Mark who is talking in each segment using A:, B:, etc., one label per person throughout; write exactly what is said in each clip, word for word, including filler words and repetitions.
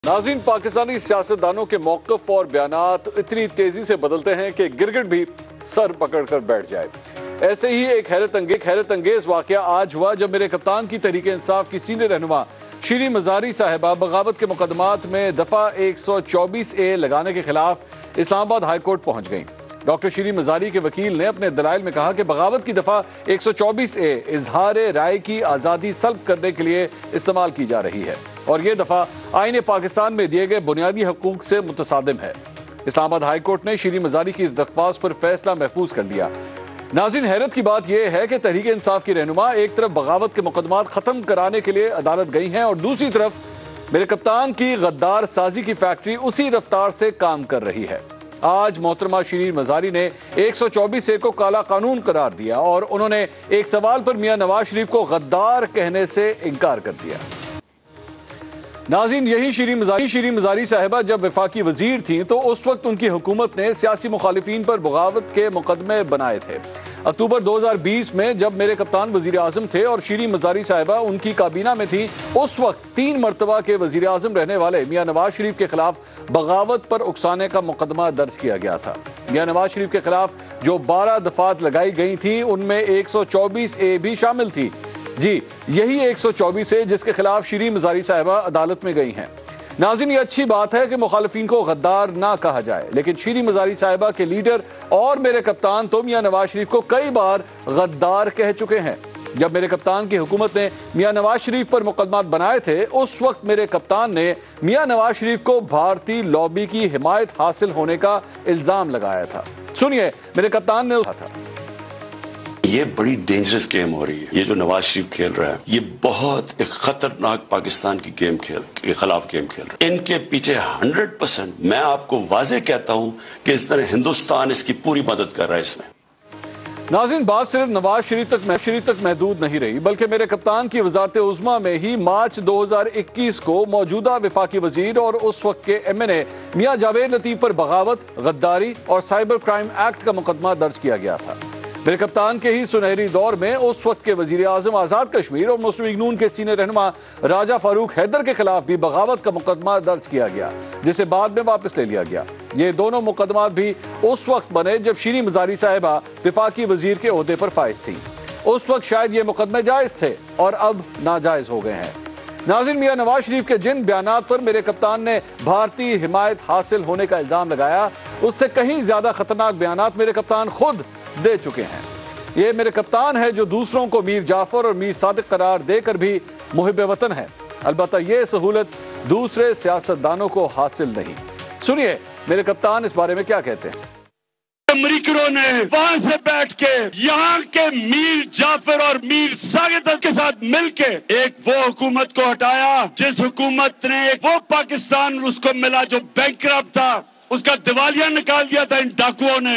A: नाज़रीन, पाकिस्तानी सियासतदानों के मौक़िफ़ और बयानात इतनी तेज़ी से बदलते हैं कि गिरगिट भी सर पकड़ कर बैठ जाए। ऐसे ही एक हैरत अंगेज हैरत अंगेज वाक़या आज हुआ जब मेरे कप्तान की तहरीक इंसाफ की सीनियर रहनुमा शीरीन मज़ारी साहिबा बगावत के मुकदमात में दफ़ा एक सौ चौबीस ए लगाने के खिलाफ इस्लामाबाद हाई कोर्ट पहुँच गईं। डॉक्टर शीरीन मज़ारी के वकील ने अपने दलाइल में कहा कि बगावत की दफ़ा एक सौ चौबीस ए इजहार राय की आज़ादी सल्ब करने के लिए इस्तेमाल की जा रही है और ये दफ़ा आईन पाकिस्तान में दिए गए बुनियादी हकूक से मुतसादिम है। इस्लामाबाद हाई कोर्ट ने शीरीन मज़ारी की इस दरख्वास्त पर फैसला महफूज कर लिया। नाज़रीन, हैरत की बात यह है कि तहरीक इंसाफ की रहनुमा एक तरफ बगावत के मुकदमात खत्म कराने के लिए अदालत गई हैं और दूसरी तरफ मेरे कप्तान की गद्दार साजी की फैक्ट्री उसी रफ्तार से काम कर रही है। आज मोहतरमा शीरीन मज़ारी ने एक सौ चौबीस ए को काला कानून करार दिया और उन्होंने एक सवाल पर मियां नवाज शरीफ को गद्दार कहने से इनकार कर दिया। नाज़रीन, यही शीरीन मज़ारी शीरीन मज़ारी साहिबा जब वफाकी वजीर थीं तो उस वक्त उनकी हुकूमत ने सियासी मुखालिफिन पर बगावत के मुकदमे बनाए थे। अक्टूबर दो हज़ार बीस में जब मेरे कप्तान वजीर आज़म थे और शीरीन मज़ारी साहिबा उनकी काबीना में थी, उस वक्त तीन मरतबा के वजीर आज़म रहने वाले मियां नवाज शरीफ के खिलाफ बगावत पर उकसाने का मुकदमा दर्ज किया गया था। मियां नवाज शरीफ के खिलाफ जो बारह दफात लगाई गई थी उनमें एक सौ चौबीस ए भी शामिल थी। जी, यही एक सौ चौबीस है जिसके खिलाफ शीरीन मज़ारी साहिबा अदालत में गई हैं। नाज़रीन, ये अच्छी बात है कि मुखालिफिन को गद्दार ना कहा जाए, लेकिन शीरीन मज़ारी साहिबा के लीडर और मेरे कप्तान तो मियां नवाज शरीफ को कई बार गद्दार कह चुके हैं। जब मेरे कप्तान की हुकूमत ने मियां नवाज शरीफ पर मुकदमात बनाए थे, उस वक्त मेरे कप्तान ने मियां नवाज शरीफ को भारतीय लॉबी की हिमायत हासिल होने का इल्जाम लगाया था। सुनिए, मेरे कप्तान ने कहा था,
B: ये बड़ी डेंजरस गेम हो रही है। ये जो नवाज शरीफ खेल रहा है, ये बहुत एक खतरनाक पाकिस्तान की गेम खेल के खिलाफ गेम खेल रहा है। इनके पीछे हंड्रेड परसेंट मैं आपको वाजे कहता हूं कि इस तरह हिंदुस्तान इसकी पूरी मदद कर रहा है इसमें।
A: नाज़रीन, बात सिर्फ नवाज शरीफ तक शरीफ तक महदूद नहीं रही, बल्कि मेरे कप्तान की वजारत उज़्मा में ही मार्च दो हज़ार इक्कीस को मौजूदा वफाकी वजीर और उस वक्त के एम एन ए मियां जावेद लतीफ पर बगावत, गद्दारी और साइबर क्राइम एक्ट का मुकदमा दर्ज किया गया था। मेरे कप्तान के ही सुनहरी दौर में उस वक्त के वजीर आज़म आज़ाद कश्मीर और मुस्लिम लीग नून के सीनियर रहनुमा राजा फारूक हैदर के खिलाफ भी बगावत का मुकदमा दर्ज किया गया, जिसे बाद में वापस ले लिया गया। ये दोनों मुकदमात भी उस वक्त बने जब शीरीन मज़ारी साहिबा वफाकी वजीर के ओहदे पर फाइज थी। उस वक्त शायद ये मुकदमे जायज थे और अब नाजायज हो गए हैं। नाज़रीन, मियां नवाज शरीफ के जिन बयानात पर मेरे कप्तान ने भारतीय हिमायत हासिल होने का इल्जाम लगाया, उससे कहीं ज्यादा खतरनाक बयानात मेरे कप्तान खुद दे चुके हैं। ये मेरे कप्तान है जो दूसरों को मीर जाफर और मीर सादिक करार देकर भी मुहिब वतन है। अलबत्ता ये सहूलत दूसरे सियासतदानों को हासिल नहीं। सुनिए मेरे कप्तान इस बारे में क्या कहते हैं।
C: अमरीकनों ने वहां से बैठ के यहाँ के मीर जाफर और मीर सादिक के साथ मिलके एक वो हुकूमत को हटाया जिस हुकूमत ने एक वो पाकिस्तान उसको मिला जो बैंकरप्ट था, उसका दिवालिया निकाल दिया था इन डाकुओं ने।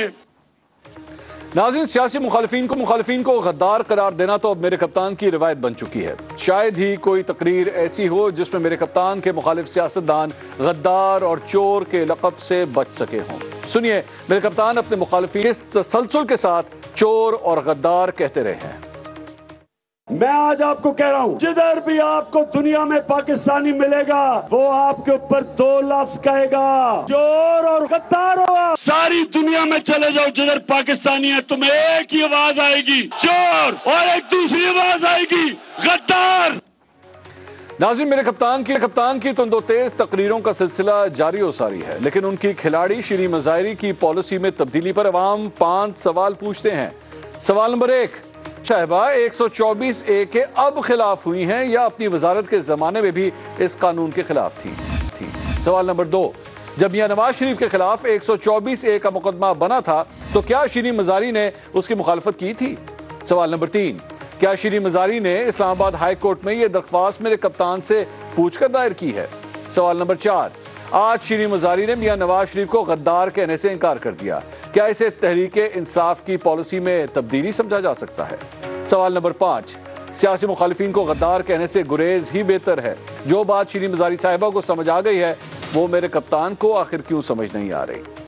A: नाज़रीन, सियासी मुखालिफिन को मुखालिफिन को गद्दार करार देना तो अब मेरे कप्तान की रिवायत बन चुकी है। शायद ही कोई तकरीर ऐसी हो जिसमें मेरे कप्तान के मुखालिफ सियासतदान गद्दार और चोर के लक़ब से बच सके हों। सुनिए, मेरे कप्तान अपने मुखालिफिन इस तसलसल के साथ चोर और गद्दार कहते रहे हैं।
C: मैं आज आपको कह रहा हूँ, जिधर भी आपको दुनिया में पाकिस्तानी मिलेगा वो आपके ऊपर दो लफ्ज कहेगा, चोर और गद्दार हो। सारी दुनिया में चले जाओ, जिधर पाकिस्तानी है तुम्हें एक ही आवाज आएगी, चोर, और एक दूसरी आवाज आएगी, गद्दार।
A: नाज़रीन, मेरे कप्तान की कप्तान की तुंदो तेज तकरीरों का सिलसिला जारी हो सारी है, लेकिन उनकी खिलाड़ी शीरीन मज़ारी की पॉलिसी में तब्दीली पर अवाम पांच सवाल पूछते हैं। सवाल नंबर एक, साहिबा एक सौ चौबीस ए के अब खिलाफ हुई हैं या अपनी वजारत के जमाने में भी इस कानून के खिलाफ थी, थी। सवाल नंबर दो, जब मियां नवाज शरीफ के खिलाफ एक सौ चौबीस ए का मुकदमा बना था तो क्या शीरीन मज़ारी ने उसकी मुखालफत की थी? सवाल नंबर तीन, क्या शीरीन मज़ारी ने इस्लामाबाद हाई कोर्ट में यह दरख्वास्त मेरे कप्तान से पूछकर दायर की है? सवाल नंबर चार, आज शीरीन मज़ारी ने मियां नवाज शरीफ को गद्दार कहने से इनकार कर दिया, क्या इसे तहरीक इंसाफ की पॉलिसी में तब्दीली समझा जा सकता है? सवाल नंबर पाँच, सियासी मुखालिफिन को गद्दार कहने से गुरेज ही बेहतर है। जो बात शीरीन मज़ारी साहिबा को समझ आ गई है वो मेरे कप्तान को आखिर क्यों समझ नहीं आ रही?